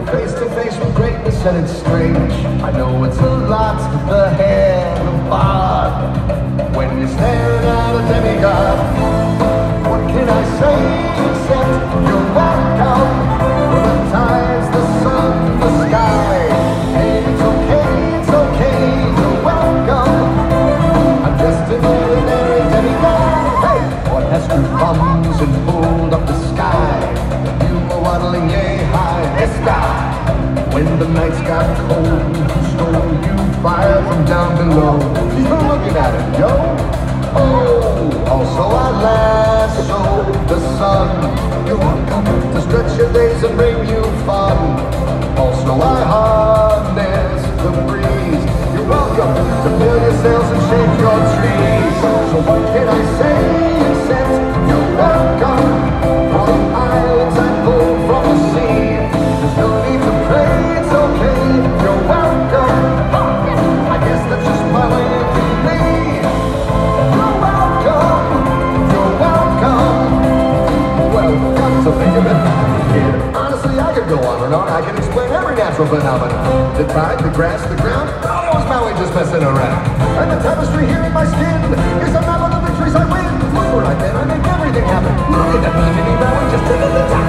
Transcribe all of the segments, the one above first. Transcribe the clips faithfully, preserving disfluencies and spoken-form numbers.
you're face to face with greatness and it's strange. I know it's a lot, the head of God. When you're staring at a demigod, what can I say except you're welcome? For the tides, the sun, the sky. Hey, it's okay, it's okay, you're welcome. I'm just an ordinary demigod. Hey, what has two thumbs and pulled up the sky? You were waddling yay high in the sky. When the nights got cold, stole you fire from down below. You're looking at it, yo. Oh, also I lasso the sun. You're welcome to stretch your days and bring you fun. Also I harness the breeze. You're welcome to fill your sails and shake your trees. So what can I say except you're welcome? For the islands I pulled from the sea. There's no need to pray, it's okay, you're welcome. I guess that's just my way of being. You're welcome, you're welcome. Well, come to think of it, yeah, honestly I could go on and on. I can explain every natural phenomenon. The tide, the grass, the ground, oh, it was Maui just messing around. And the tapestry here in my skin is a map of the victories I win. Look where I've been, I make everything happen. Look at that mini Maui just to the top.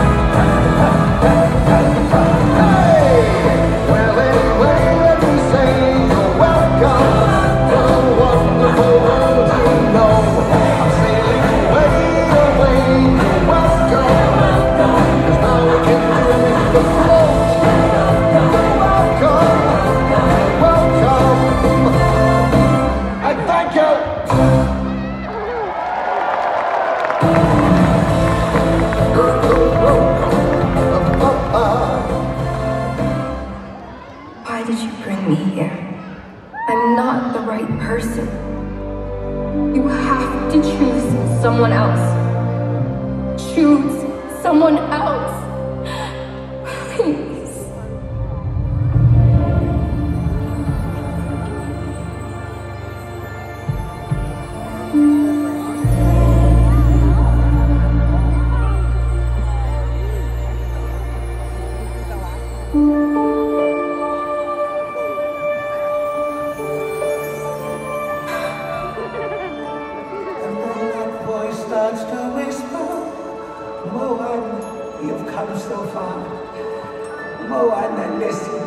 Hey! Well, anyway, let me say you're welcome. The wonderful world you know. I'm sailing away, away, you're welcome. Cause now we can do the float. You're welcome, welcome. I thank you. Why did you bring me here? I'm not the right person. You have to choose someone else. Choose someone else. Please. Starts to whisper, Moana, you've come so far. Moana, listen.